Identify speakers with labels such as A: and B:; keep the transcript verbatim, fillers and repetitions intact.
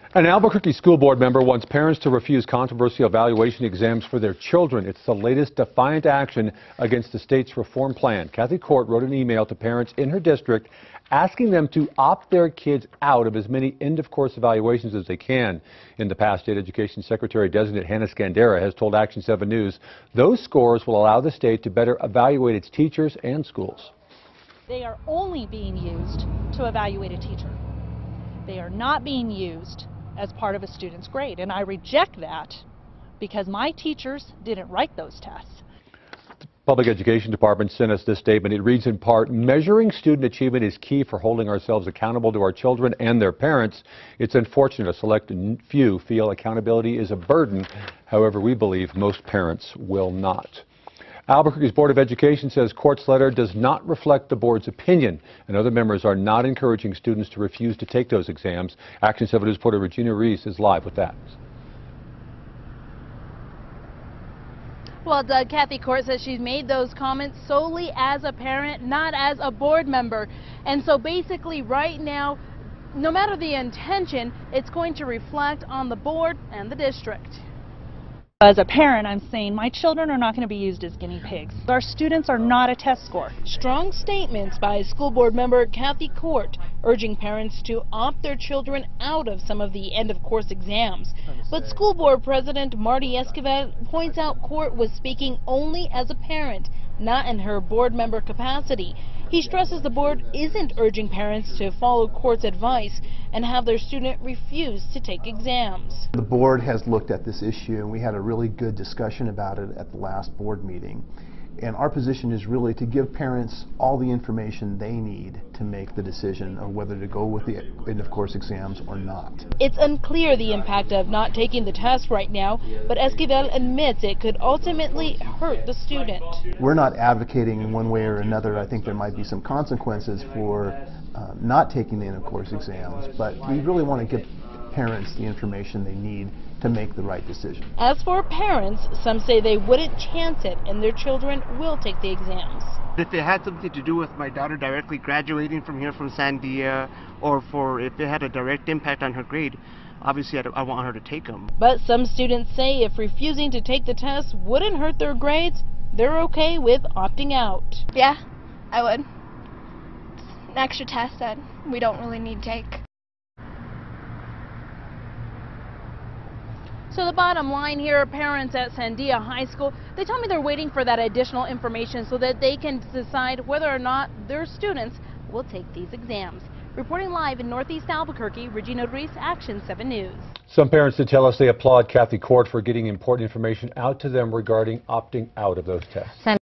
A: An Albuquerque School Board member wants parents to refuse controversial evaluation exams for their children. It's the latest defiant action against the state's reform plan. Kathy KOAT wrote an email to parents in her district asking them to opt their kids out of as many end-of-course evaluations as they can. In the past, State Education Secretary-designate Hannah Scandera has told Action seven News those scores will allow the state to better evaluate its teachers and schools.
B: They are only being used to evaluate a teacher. They are not being used as part of a student's grade, and I reject that because my teachers didn't write those tests.
A: The Public Education Department sent us this statement. It reads in part, measuring student achievement is key for holding ourselves accountable to our children and their parents. It's unfortunate a select few feel accountability is a burden. However, we believe most parents will not. Albuquerque's Board of Education says KOAT's letter does not reflect the board's opinion, and other members are not encouraging students to refuse to take those exams. Action seven News reporter Regina Reese is live with that.
B: Well, Doug, Kathy KOAT says she's made those comments solely as a parent, not as a board member. And so basically right now, no matter the intention, it's going to reflect on the board and the district. As a parent, I'm saying my children are not going to be used as guinea pigs. Our students are not a test score.
C: Strong statements by school board member Kathy KOAT urging parents to opt their children out of some of the end-of-course exams. But school board president Marty Esquivel points out KOAT was speaking only as a parent, not in her board member capacity. He stresses the board isn't urging parents to follow KOAT's advice and have their student refuse to take exams.
D: The board has looked at this issue, and we had a really good discussion about it at the last board meeting. And our position is really to give parents all the information they need to make the decision of whether to go with the end-of-course exams or not.
C: It's unclear the impact of not taking the test right now, but Esquivel admits it could ultimately hurt the student.
D: We're not advocating in one way or another. I think there might be some consequences for uh, not taking the end-of-course exams, but we really want to give parents the information they need to make the right decision.
C: As for parents, some say they wouldn't chance it and their children will take the exams.
E: If it had something to do with my daughter directly graduating from here from Sandia, or for if it had a direct impact on her grade, obviously I, I want her to take them.
C: But some students say if refusing to take the test wouldn't hurt their grades, they're okay with opting out.
F: Yeah, I would. It's an extra test that we don't really need to take.
B: So the bottom line here, parents at Sandia High School, they tell me they're waiting for that additional information so that they can decide whether or not their students will take these exams. Reporting live in Northeast Albuquerque, Regina Reese, Action seven News.
A: Some parents did tell us they applaud Kathy KOAT for getting important information out to them regarding opting out of those tests.